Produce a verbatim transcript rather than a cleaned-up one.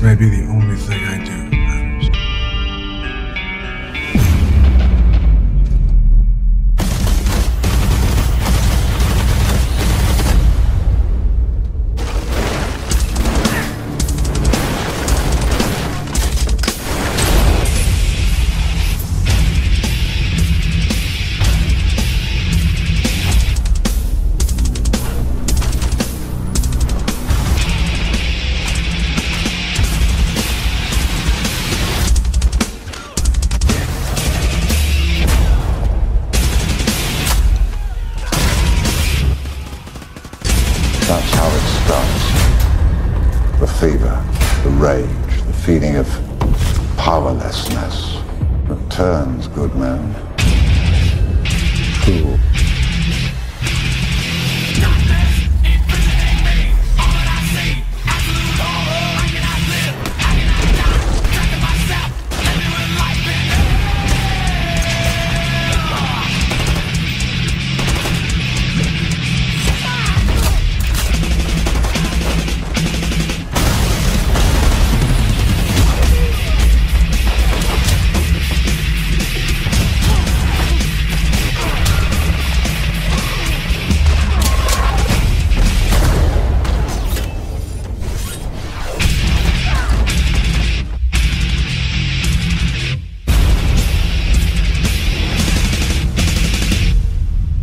may be the only thing I do that matters. That's how it starts. The fever, the rage, the feeling of powerlessness that turns good men cruel.